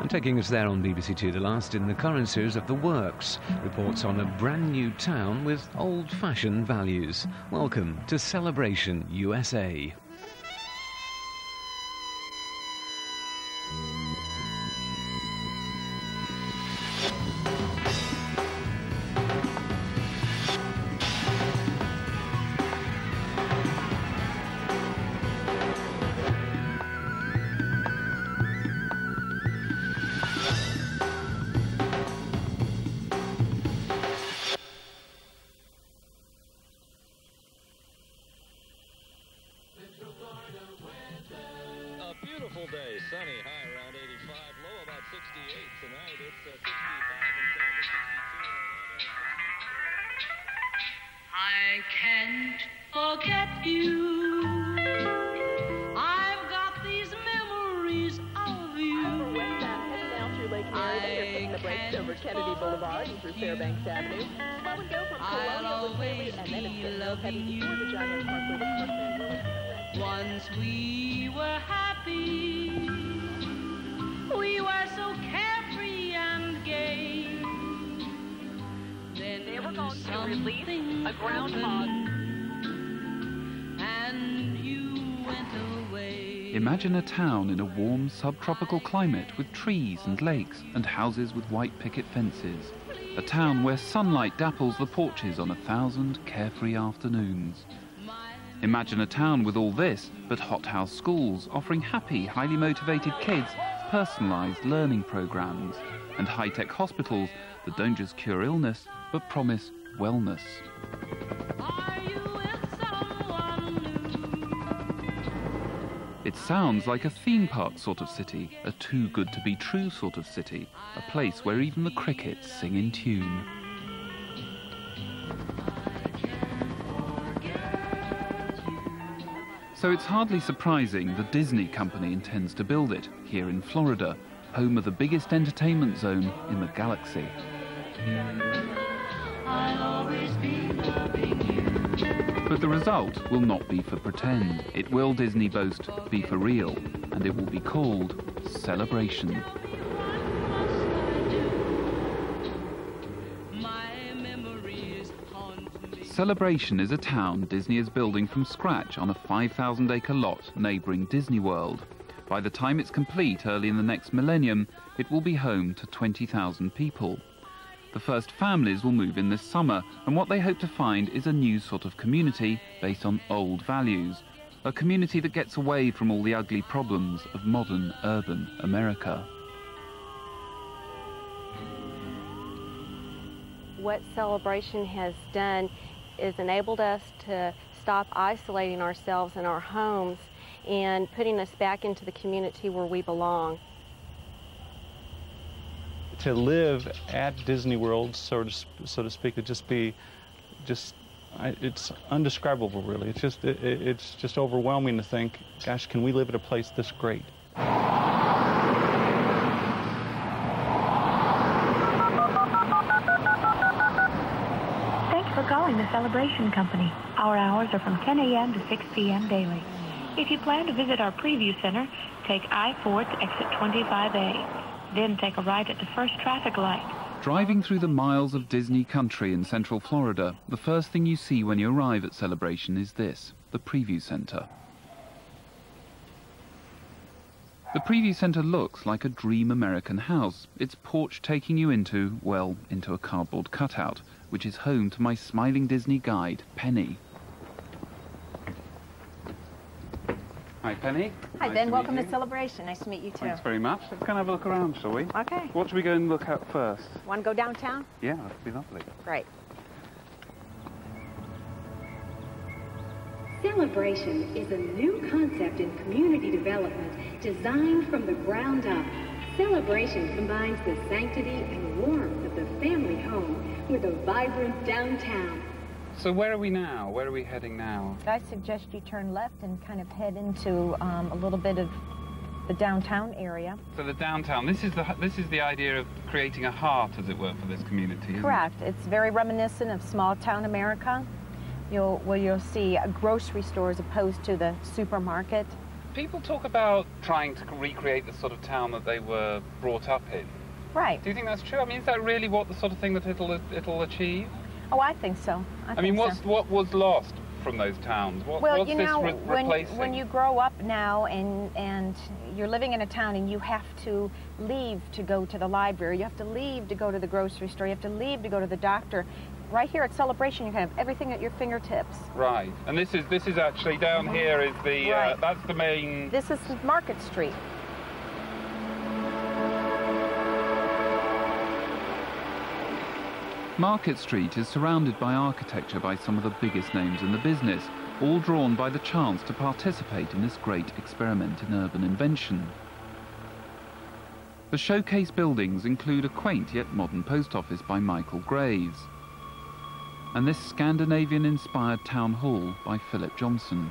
And taking us there on BBC2, the last in the current series of The Works, reports on a brand new town with old-fashioned values. Welcome to Celebration USA. Beautiful day, sunny, high around 85, low about 68 tonight. It's 65 and 62 I can't forget you. I've got these memories of you. Westbound, heading down through Lake Mary, then you're taking the brakes over Kennedy Boulevard and through Fairbanks Avenue. Slow and go from Colonial to Woolley, and then it's going to heading before the Giant Parkway to Parkland. Once we were happy, we were so carefree and gay. Then they were going to release a groundhog. And you went away. Imagine a town in a warm subtropical climate with trees and lakes and houses with white picket fences. A town where sunlight dapples the porches on 1,000 carefree afternoons. Imagine a town with all this, but hothouse schools offering happy, highly motivated kids personalised learning programmes, and high-tech hospitals that don't just cure illness, but promise wellness. It sounds like a theme park sort of city, a too-good-to-be-true sort of city, a place where even the crickets sing in tune. So it's hardly surprising the Disney company intends to build it here in Florida, home of the biggest entertainment zone in the galaxy. But the result will not be for pretend. It will, Disney boast, be for real, and it will be called Celebration. Celebration is a town Disney is building from scratch on a 5,000-acre lot neighbouring Disney World. By the time it's complete early in the next millennium, it will be home to 20,000 people. The first families will move in this summer, and what they hope to find is a new sort of community based on old values. A community that gets away from all the ugly problems of modern urban America. What Celebration has done is enabled us to stop isolating ourselves in our homes and putting us back into the community where we belong. To live at Disney World, so to speak, would just be, it's indescribable, really. It's just overwhelming to think, gosh, can we live at a place this great? For calling the Celebration Company. Our hours are from 10 a.m. to 6 p.m. daily. If you plan to visit our preview center, take I-4 to exit 25A. Then take a right at the first traffic light. Driving through the miles of Disney country in central Florida, the first thing you see when you arrive at Celebration is this, the preview center. The preview center looks like a dream American house, its porch taking you into, well, into a cardboard cutout, which is home to my smiling Disney guide, Penny. Hi, Penny. Hi, Ben. Welcome to Celebration. Nice to meet you, too. Thanks very much. Let's go and have a look around, shall we? Okay. What should we go and look at first? Want to go downtown? Yeah, that'd be lovely. Great. Celebration is a new concept in community development designed from the ground up. Celebration combines the sanctity and warmth of the family home with a vibrant downtown. So where are we now? Where are we heading now? I suggest you turn left and kind of head into a little bit of the downtown area. So the downtown, this is the idea of creating a heart, as it were, for this community, isn't Correct. it? It's very reminiscent of small town America. You'll see a grocery store as opposed to the supermarket. People talk about trying to recreate the sort of town that they were brought up in. Right. Do you think that's true? I mean, is that really what the sort of thing that it'll achieve? Oh, I think so. I mean, what was lost from those towns? Well, you know, replacing? when you grow up now and you're living in a town and you have to leave to go to the library, you have to leave to go to the grocery store, you have to leave to go to the doctor. Right here at Celebration, you can have everything at your fingertips. Right, and this is actually down here is the right. That's the main. This is Market Street. Market Street is surrounded by architecture by some of the biggest names in the business, all drawn by the chance to participate in this great experiment in urban invention. The showcase buildings include a quaint yet modern post office by Michael Graves, and this Scandinavian-inspired town hall by Philip Johnson.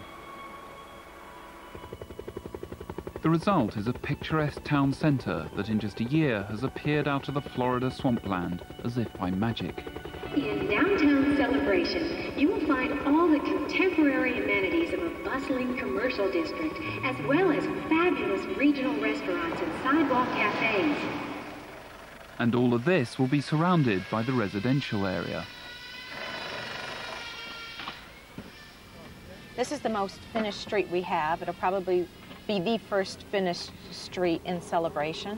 The result is a picturesque town centre that in just a year has appeared out of the Florida swampland as if by magic. In downtown Celebration, you will find all the contemporary amenities of a bustling commercial district, as well as fabulous regional restaurants and sidewalk cafes. And all of this will be surrounded by the residential area. This is the most finished street we have. It'll probably be the first finished street in Celebration.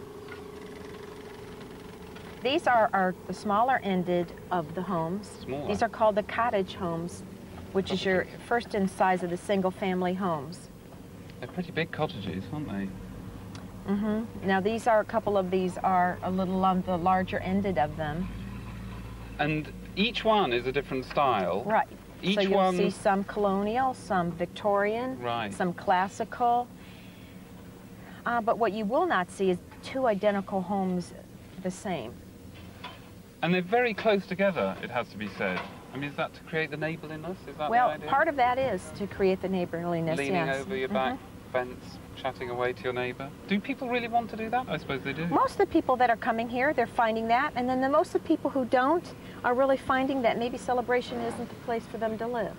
These are the smaller ended of the homes. Smaller. These are called the cottage homes, which is your first in size of the single-family homes. They're pretty big cottages, aren't they? Mm-hmm. Now a couple of these are a little on the larger ended of them. And each one is a different style. Right. Each so you'll one... see some colonial, some Victorian, right. some classical. But what you will not see is two identical homes the same. And they're very close together, it has to be said. I mean, is that to create the neighbourliness? Is that well, the idea? Part of that is to create the neighbourliness, Leaning yes. over your back fence, chatting away to your neighbour. Do people really want to do that? I suppose they do. Most of the people that are coming here, they're finding that, and then most of the people who don't are really finding that maybe Celebration isn't the place for them to live.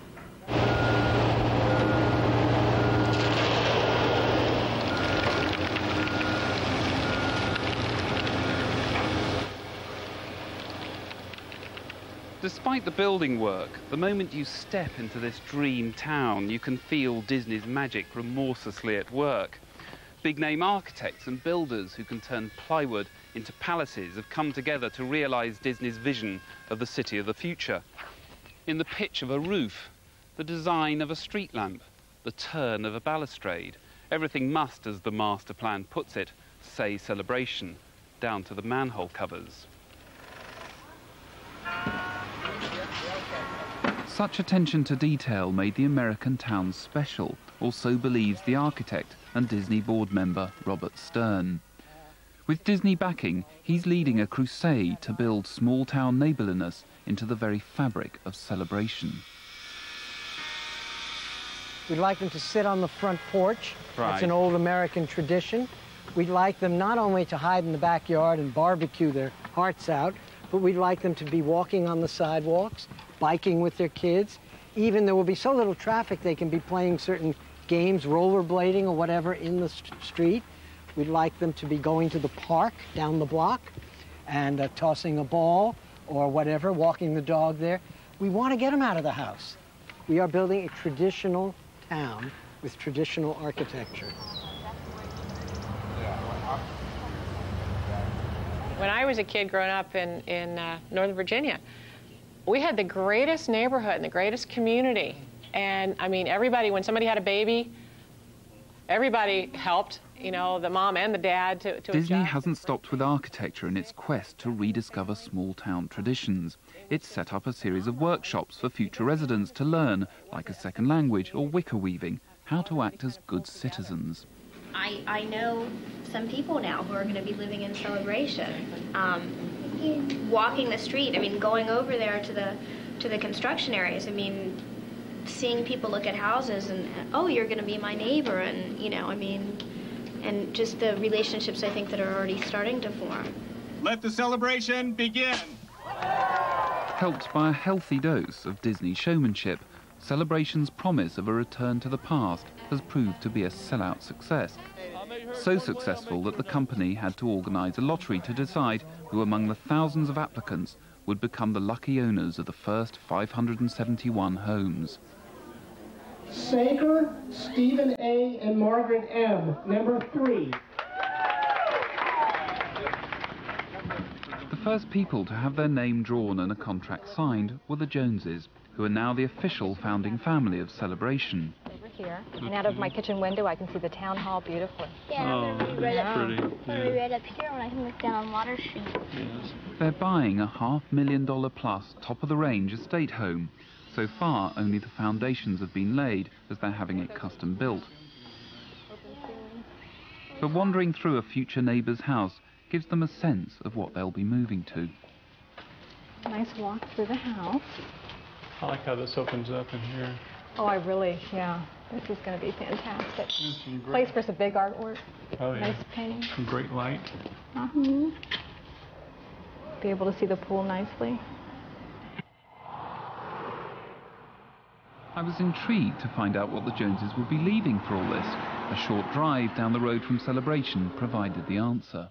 Despite the building work, the moment you step into this dream town, you can feel Disney's magic remorselessly at work. Big-name architects and builders who can turn plywood into palaces have come together to realise Disney's vision of the city of the future. In the pitch of a roof, the design of a street lamp, the turn of a balustrade, everything must, as the master plan puts it, say Celebration, down to the manhole covers. Such attention to detail made the American town special, or so believes the architect and Disney board member Robert Stern. With Disney backing, he's leading a crusade to build small-town neighbourliness into the very fabric of Celebration. We'd like them to sit on the front porch. Right. That's an old American tradition. We'd like them not only to hide in the backyard and barbecue their hearts out, but we'd like them to be walking on the sidewalks, biking with their kids. Even there will be so little traffic, they can be playing certain games, rollerblading or whatever in the street. We'd like them to be going to the park down the block and tossing a ball or whatever, walking the dog there. We want to get them out of the house. We are building a traditional town with traditional architecture. When I was a kid growing up in Northern Virginia, we had the greatest neighborhood and the greatest community. And I mean, everybody, when somebody had a baby, everybody helped, you know, the mom and the dad to Disney adjust. hasn't stopped with architecture in its quest to rediscover small-town traditions. It's set up a series of workshops for future residents to learn, like a second language or wicker weaving, how to act as good citizens. I know some people now who are going to be living in Celebration. Walking the street, I mean, going over there to the construction areas, I mean, seeing people look at houses and, oh, you're going to be my neighbor, and, you know, I mean, and just the relationships I think that are already starting to form. Let the celebration begin. Helped by a healthy dose of Disney showmanship, Celebration's promise of a return to the past has proved to be a sellout success. So successful that the company had to organise a lottery to decide who among the thousands of applicants would become the lucky owners of the first 571 homes. Saker, Stephen A. and Margaret M., number 3. The first people to have their name drawn and a contract signed were the Joneses, who are now the official founding family of Celebration. Over here, and out of my kitchen window I can see the town hall beautifully. Yeah, I'm gonna be right up here when I can look down on Water Street. Yes. They're buying a $500,000 plus top-of-the-range estate home. So far, only the foundations have been laid, as they're having it custom built. But wandering through a future neighbour's house gives them a sense of what they'll be moving to. Nice walk through the house. I like how this opens up in here. Oh, yeah. This is going to be fantastic. Place for some big artwork. Oh, yeah. Nice painting. Some great light. Be able to see the pool nicely. I was intrigued to find out what the Joneses would be leaving for all this. A short drive down the road from Celebration provided the answer.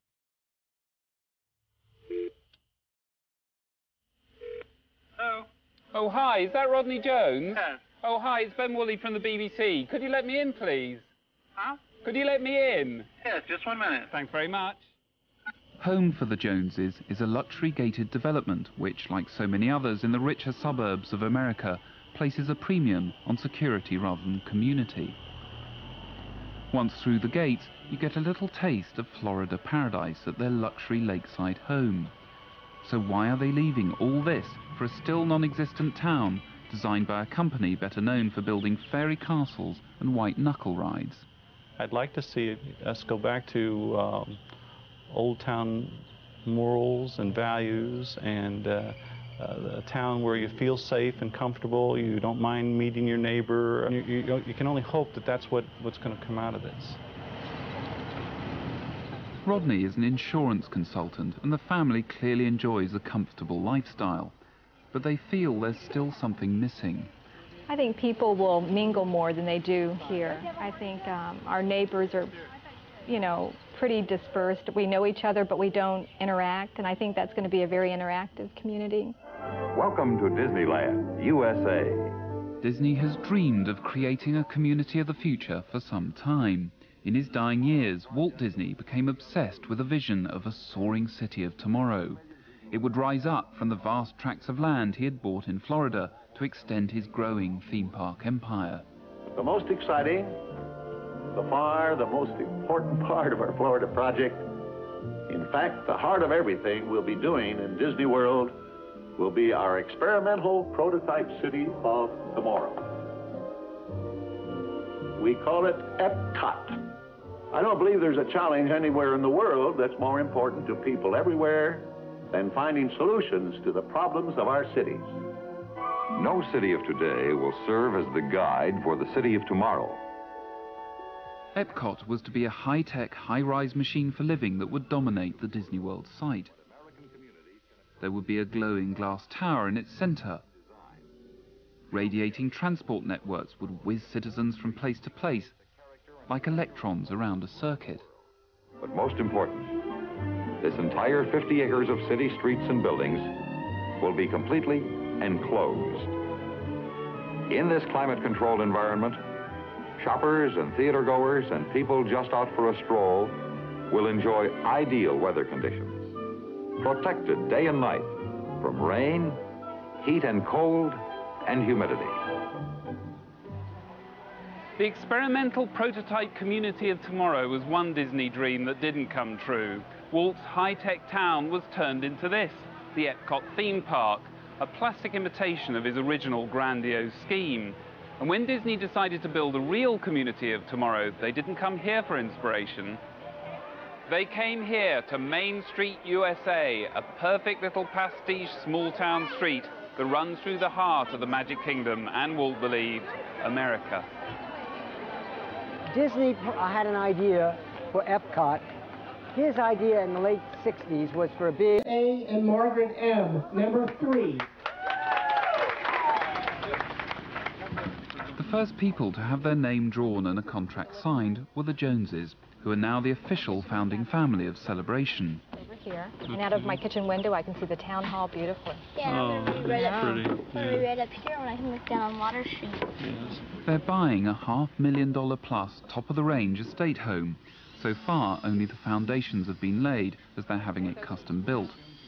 Hello? Oh, hi, is that Rodney Jones? Yes. Oh, hi, it's Ben Woolley from the BBC. Could you let me in, please? Huh? Could you let me in? Yes, just 1 minute. Thanks very much. Home for the Joneses is a luxury gated development which, like so many others in the richer suburbs of America, places a premium on security rather than community. Once through the gates, you get a little taste of Florida paradise at their luxury lakeside home. So why are they leaving all this for a still non-existent town designed by a company better known for building fairy castles and white knuckle rides? I'd like to see us go back to old town morals and values, and a town where you feel safe and comfortable, you don't mind meeting your neighbor. You can only hope that that's what's going to come out of this. Rodney is an insurance consultant, and the family clearly enjoys a comfortable lifestyle. But they feel there's still something missing. I think people will mingle more than they do here. I think our neighbors are, pretty dispersed. We know each other, but we don't interact, and I think that's going to be a very interactive community. Welcome to Disneyland, USA. Disney has dreamed of creating a community of the future for some time. In his dying years, Walt Disney became obsessed with a vision of a soaring city of tomorrow. It would rise up from the vast tracts of land he had bought in Florida to extend his growing theme park empire. The most exciting, the most important part of our Florida project, in fact, the heart of everything we'll be doing in Disney World, will be our experimental prototype city of tomorrow. We call it Epcot. I don't believe there's a challenge anywhere in the world that's more important to people everywhere than finding solutions to the problems of our cities. No city of today will serve as the guide for the city of tomorrow. Epcot was to be a high-tech, high-rise machine for living that would dominate the Disney World site. There would be a glowing glass tower in its center. Radiating transport networks would whiz citizens from place to place, like electrons around a circuit. But most important, this entire 50 acres of city streets and buildings will be completely enclosed. In this climate-controlled environment, shoppers and theater-goers and people just out for a stroll will enjoy ideal weather conditions, protected day and night from rain, heat and cold, and humidity. The experimental prototype community of tomorrow was one Disney dream that didn't come true. Walt's high-tech town was turned into this, the Epcot theme park, a plastic imitation of his original grandiose scheme. And when Disney decided to build a real community of tomorrow, they didn't come here for inspiration. They came here to Main Street, USA, a perfect little pastiche small-town street that runs through the heart of the Magic Kingdom and, Walt believed, America. Disney had an idea for Epcot. His idea in the late 60s was for a big... A and Margaret M., number 3. first people to have their name drawn and a contract signed were the Joneses, who are now the official founding family of Celebration. Over here, and out of my kitchen window I can see the town hall beautifully. Yeah, I'm going to be right up, pretty. right up here when I can look down on Water Street. Yes. They're buying a $500,000 plus top-of-the-range estate home. So far, only the foundations have been laid, as they're having it custom built.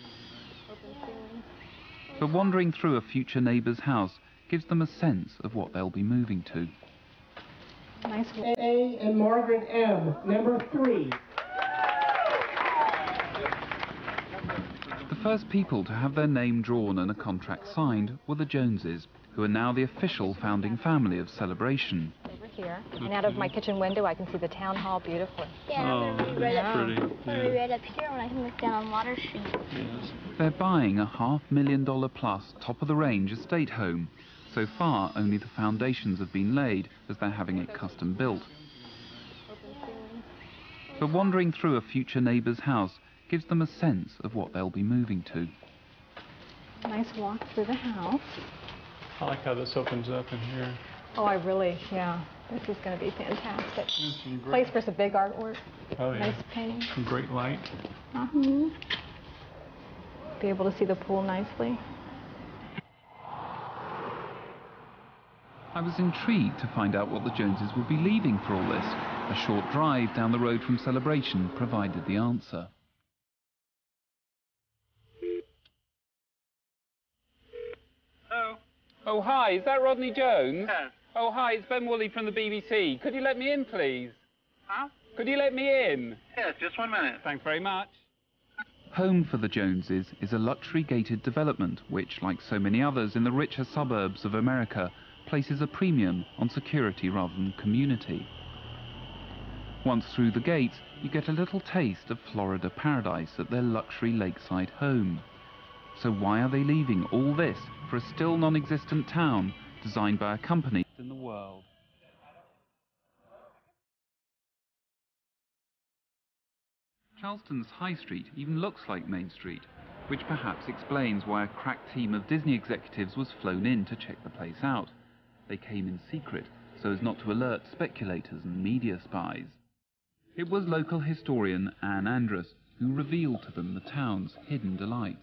But wandering through a future neighbour's house gives them a sense of what they'll be moving to. Nice. A and Margaret M, number 3. The first people to have their name drawn and a contract signed were the Joneses, who are now the official founding family of Celebration. Over here, and out of my kitchen window I can see the town hall beautifully. Yeah, I'm going to be right up, pretty. right up here when I can look down on Water Street. Yes. They're buying a $500,000 plus top-of-the-range estate home. So far, only the foundations have been laid, as they're having it custom built. But wandering through a future neighbour's house gives them a sense of what they'll be moving to. Nice walk through the house. I like how this opens up in here. Oh, yeah. This is going to be fantastic. Some great, Place for some big artwork. oh, yeah. Nice painting. Some great light. Be able to see the pool nicely. I was intrigued to find out what the Joneses would be leaving for all this. A short drive down the road from Celebration provided the answer. Hello? Oh, hi, is that Rodney Jones? Yes. Oh, hi, it's Ben Woolley from the BBC. Could you let me in, please? Huh? Could you let me in? Yes, just 1 minute. Thanks very much. Home for the Joneses is a luxury gated development which, like so many others in the richer suburbs of America, places a premium on security rather than community. Once through the gates, you get a little taste of Florida paradise at their luxury lakeside home. So why are they leaving all this for a still non-existent town designed by a company in the world? Charleston's High Street even looks like Main Street, which perhaps explains why a crack team of Disney executives was flown in to check the place out. They came in secret, so as not to alert speculators and media spies. It was local historian Anne Andrus who revealed to them the town's hidden delights.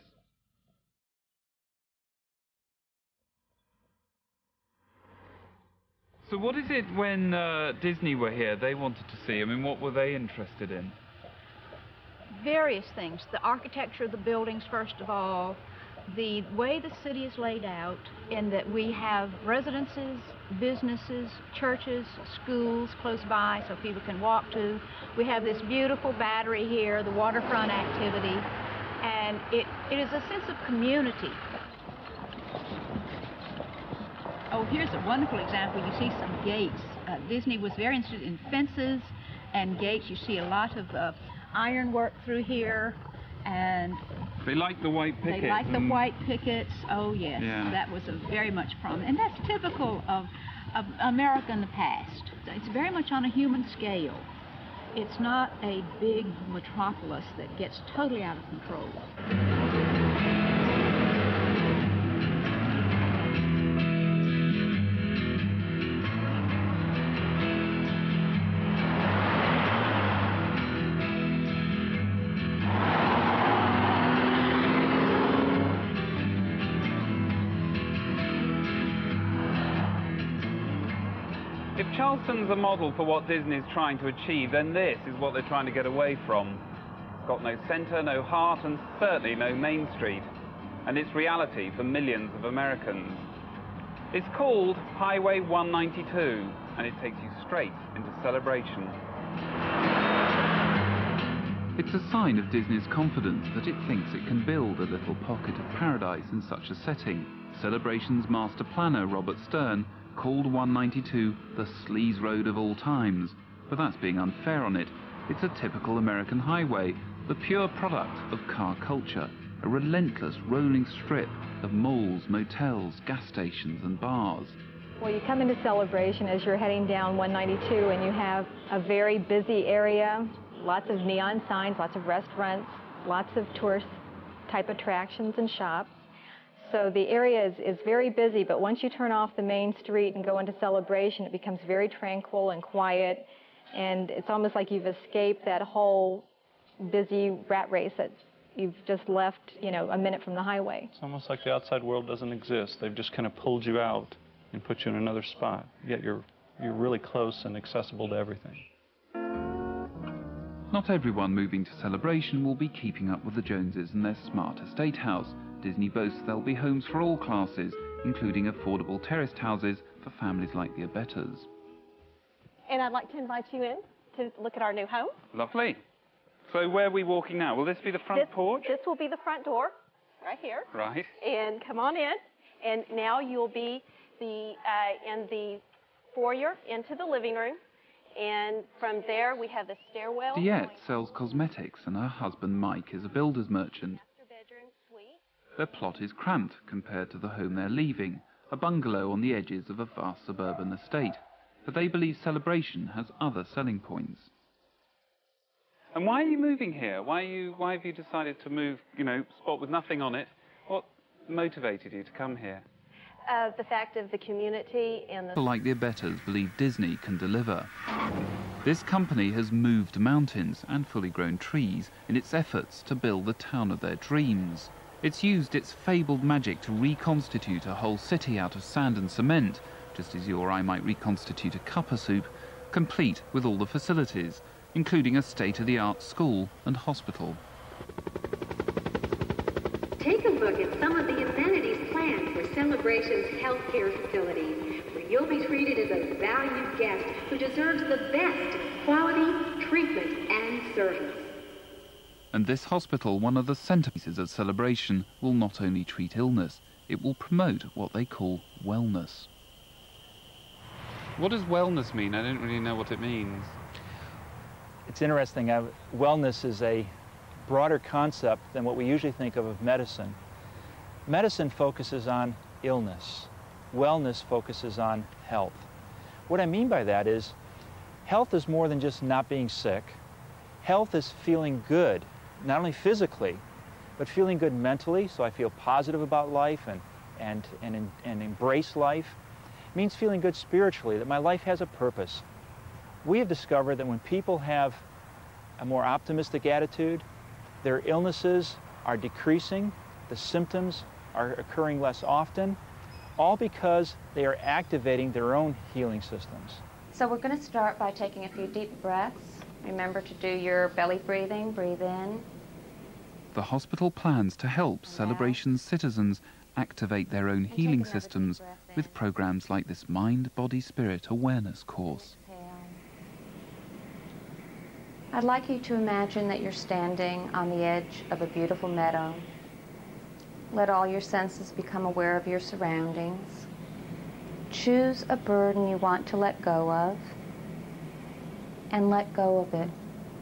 So what is it when Disney were here they wanted to see? I mean, what were they interested in? Various things. The architecture of the buildings, first of all, the way the city is laid out, in that we have residences, businesses, churches, schools close by so people can walk to. We have this beautiful battery here, the waterfront activity, and it is a sense of community. Oh, here's a wonderful example. You see some gates. Disney was very interested in fences and gates. You see a lot of ironwork through here, and they like the white pickets. They like the white pickets. Oh yes, yeah. That was a very much prominent, and that's typical of America in the past. It's very much on a human scale. It's not a big metropolis that gets totally out of control. If Charleston's a model for what Disney's trying to achieve, then this is what they're trying to get away from. It's got no centre, no heart, and certainly no Main Street. And it's reality for millions of Americans. It's called Highway 192, and it takes you straight into Celebration. It's a sign of Disney's confidence that it thinks it can build a little pocket of paradise in such a setting. Celebration's master planner, Robert Stern, called 192 the sleaze road of all times, but that's being unfair on it. It's a typical American highway, the pure product of car culture, a relentless rolling strip of malls, motels, gas stations and bars. Well, you come into Celebration as you're heading down 192 and you have a very busy area, lots of neon signs, lots of restaurants, lots of tourist type attractions and shops. So the area is very busy, but once you turn off the main street and go into Celebration, it becomes very tranquil and quiet, and it's almost like you've escaped that whole busy rat race that you've just left, you know, a minute from the highway. It's almost like the outside world doesn't exist. They've just kind of pulled you out and put you in another spot, yet you're really close and accessible to everything. Not everyone moving to Celebration will be keeping up with the Joneses and their smart estate house. Disney boasts there'll be homes for all classes, including affordable terraced houses for families like the Abetters. And I'd like to invite you in to look at our new home. Lovely. So where are we walking now? Will this be the front porch? This will be the front door, right here. Right. And come on in. And now you'll be in the foyer into the living room. And from there, we have the stairwell. Diette sells cosmetics and her husband Mike is a builder's merchant. Their plot is cramped compared to the home they're leaving, a bungalow on the edges of a vast suburban estate. But they believe Celebration has other selling points. And why are you moving here? Why have you decided to move, you know, spot with nothing on it? What motivated you to come here? The fact of the community and the... People like the Abetters believe Disney can deliver. This company has moved mountains and fully grown trees in its efforts to build the town of their dreams. It's used its fabled magic to reconstitute a whole city out of sand and cement, just as you or I might reconstitute a cup of soup, complete with all the facilities, including a state-of-the-art school and hospital. Take a look at some of the amenities planned for Celebration's healthcare facilities, where you'll be treated as a valued guest who deserves the best quality, treatment, and service. And this hospital, one of the centerpieces of Celebration, will not only treat illness, it will promote what they call wellness. What does wellness mean? I don't really know what it means. It's interesting. Wellness is a broader concept than what we usually think of medicine. Medicine focuses on illness. Wellness focuses on health. What I mean by that is health is more than just not being sick. Health is feeling good, not only physically, but feeling good mentally, so I feel positive about life and embrace life. It means feeling good spiritually, that my life has a purpose. We have discovered that when people have a more optimistic attitude, their illnesses are decreasing, the symptoms are occurring less often, all because they are activating their own healing systems. So we're going to start by taking a few deep breaths. Remember to do your belly breathing, breathe in. The hospital plans to help Celebration's citizens activate their own healing systems with programs like this Mind, Body, Spirit Awareness course. I'd like you to imagine that you're standing on the edge of a beautiful meadow. Let all your senses become aware of your surroundings. Choose a burden you want to let go of, and let go of it.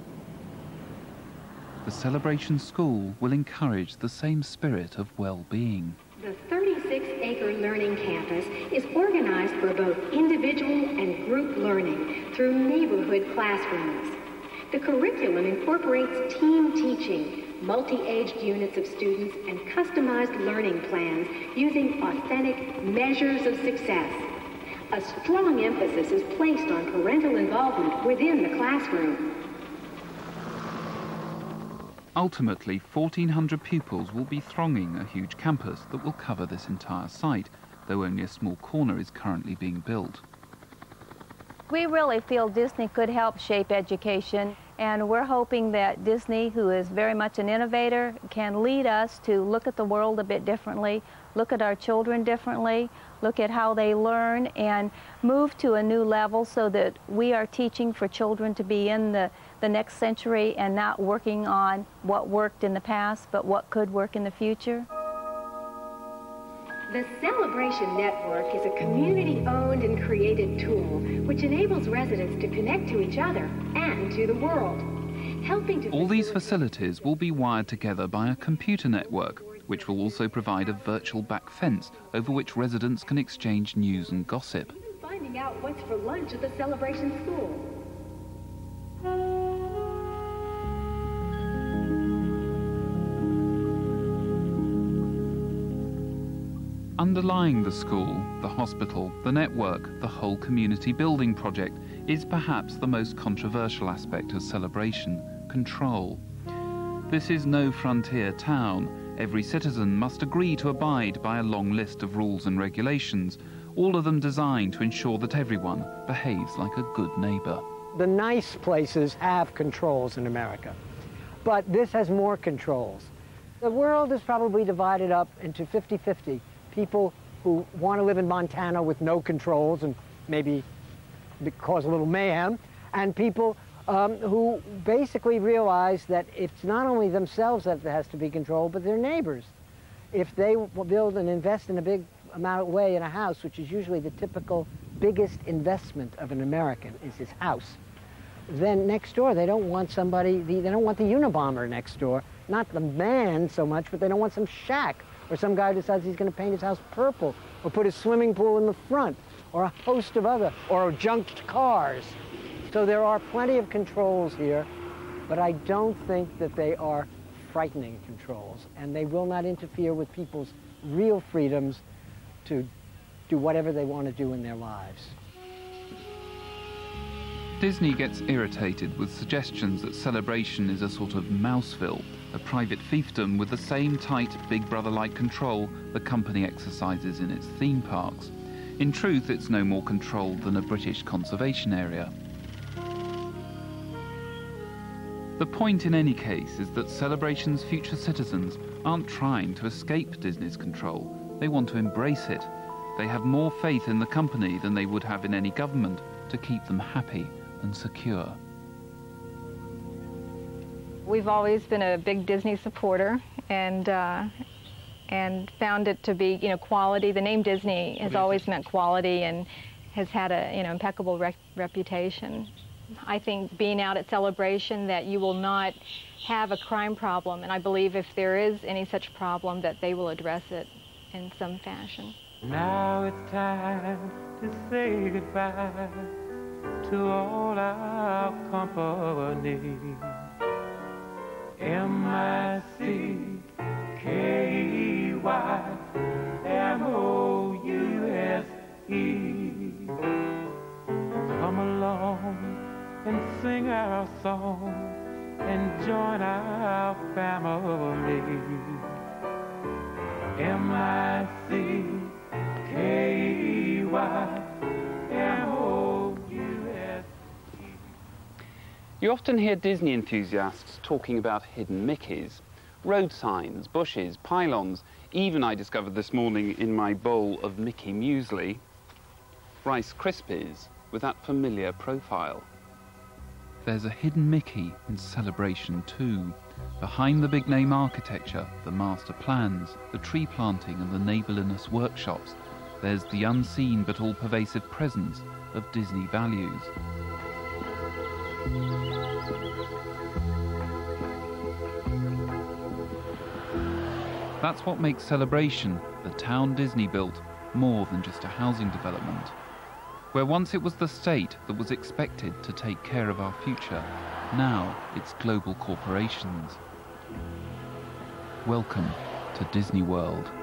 The Celebration School will encourage the same spirit of well-being. The 36-acre learning campus is organized for both individual and group learning through neighborhood classrooms. The curriculum incorporates team teaching, multi-aged units of students, and customized learning plans using authentic measures of success. A strong emphasis is placed on parental involvement within the classroom. Ultimately, 1,400 pupils will be thronging a huge campus that will cover this entire site, though only a small corner is currently being built. We really feel Disney could help shape education, and we're hoping that Disney, who is very much an innovator, can lead us to look at the world a bit differently, look at our children differently, look at how they learn, and move to a new level so that we are teaching for children to be in the next century and not working on what worked in the past, but what could work in the future. The Celebration Network is a community-owned and created tool which enables residents to connect to each other and to the world, helping to... All these facilities will be wired together by a computer network, which will also provide a virtual back fence over which residents can exchange news and gossip. Even finding out what's for lunch at the Celebration School. Underlying the school, the hospital, the network, the whole community building project is perhaps the most controversial aspect of Celebration: control. This is no frontier town. Every citizen must agree to abide by a long list of rules and regulations, all of them designed to ensure that everyone behaves like a good neighbour. The nice places have controls in America, but this has more controls. The world is probably divided up into 50-50. People who want to live in Montana with no controls and maybe cause a little mayhem, and people who basically realize that it's not only themselves that has to be controlled, but their neighbors. If they build and invest in a big amount of way in a house, which is usually the typical biggest investment of an American is his house, then next door they don't want somebody, they don't want the Unabomber next door, not the man so much, but they don't want some shack, or some guy who decides he's going to paint his house purple, or put a swimming pool in the front, or a host of other, or junked cars. So there are plenty of controls here, but I don't think that they are frightening controls, and they will not interfere with people's real freedoms to do whatever they want to do in their lives. Disney gets irritated with suggestions that Celebration is a sort of Mouseville, a private fiefdom with the same tight Big Brother-like control the company exercises in its theme parks. In truth, it's no more controlled than a British conservation area. The point in any case is that Celebration's future citizens aren't trying to escape Disney's control. They want to embrace it. They have more faith in the company than they would have in any government to keep them happy and secure. We've always been a big Disney supporter, and found it to be, quality. The name Disney has always meant quality and has had a, impeccable reputation. I think being out at Celebration that you will not have a crime problem, and I believe if there is any such problem that they will address it in some fashion. Now it's time to say goodbye to all our company. M-I-C-K-E-Y-M-O-U-S-E. Come along and sing our song and join our family. M-I-C-K-E-Y-M-O-U-S-E. You often hear Disney enthusiasts talking about hidden Mickeys, road signs, bushes, pylons. Even I discovered this morning in my bowl of Mickey muesli, Rice Krispies with that familiar profile. There's a hidden Mickey in Celebration too. Behind the big name architecture, the master plans, the tree planting and the neighbourliness workshops, there's the unseen but all-pervasive presence of Disney values. That's what makes Celebration, the town Disney built, more than just a housing development. Where once it was the state that was expected to take care of our future, now it's global corporations. Welcome to Disney World.